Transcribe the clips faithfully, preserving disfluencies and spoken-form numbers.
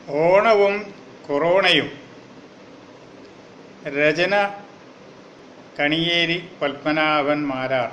ഓണവും കൊറോണയും. രചന കണിയേരി പത്മനാഭൻ മാരാർ.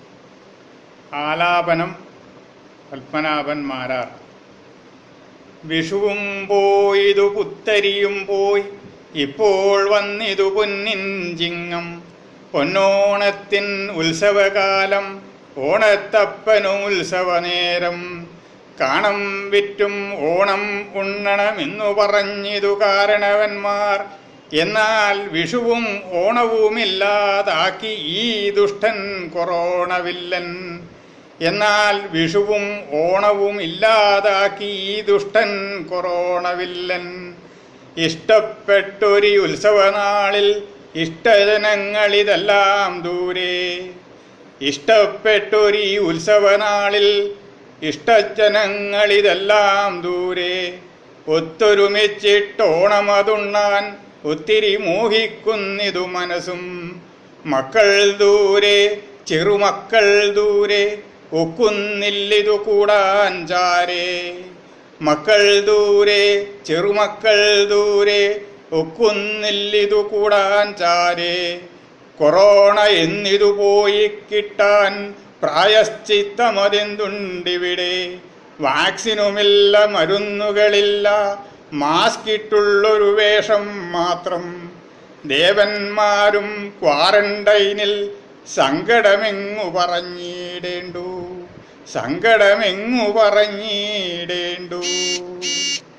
ആലാപനം പത്മനാഭൻ മാരാർ. വിഷുവും പോയിതു പുത്തരിയും പോയി, ഇപ്പോൾ വന്നിതു പൊന്നിൻ ചിങ്ങം. പൊന്നോണത്തിൻ ഉത്സവകാലം, ഓണത്തപ്പനും ഉത്സവനേരം. കാണം വിറ്റും ഓണം ഉണ്ണണമെന്നു പറഞ്ഞിതു കാരണവന്മാർ. എന്നാൽ വിഷുവും ഓണവുമില്ലാതാക്കി ഈ ദുഷ്ടൻ കൊറോണവില്ലൻ. എന്നാൽ വിഷുവും ഓണവും ഇല്ലാതാക്കി ഈ ദുഷ്ടൻ കൊറോണവില്ലൻ. ഇഷ്ടപ്പെട്ടൊരു ഉത്സവനാളിൽ ഇഷ്ടജനങ്ങളിതെല്ലാം ദൂരെ. ഇഷ്ടപ്പെട്ടൊരു ഉത്സവനാളിൽ ഇഷ്ടജനങ്ങളിതെല്ലാം ദൂരെ. ഒത്തൊരുമിച്ചിട്ടോണമതുണ്ണാൻ ഒത്തിരി മോഹിക്കുന്നിതു മനസ്സും. മക്കൾ ദൂരെ, ചെറുമക്കൾ ദൂരെ, ഒക്കുന്നില്ലിതു കൂടാൻ ചാരേ. മക്കൾ ദൂരെ, ചെറുമക്കൾ ദൂരെ, ഒക്കുന്നില്ലിതു കൂടാൻ ചാരേ. കൊറോണ എന്നിതു പോയി കിട്ടാൻ പ്രായശ്ചിത്തമതെന്തുണ്ടിവിടെ. വാക്സിനുമില്ല, മരുന്നുകളില്ല, മാസ്കിട്ടുള്ളൊരു വേഷം മാത്രം. ദേവന്മാരും ക്വാറന്റൈനിൽ സങ്കടമെങ്ങു പറഞ്ഞിടേണ്ടു, സങ്കടമെങ്ങു പറഞ്ഞിടേണ്ടു.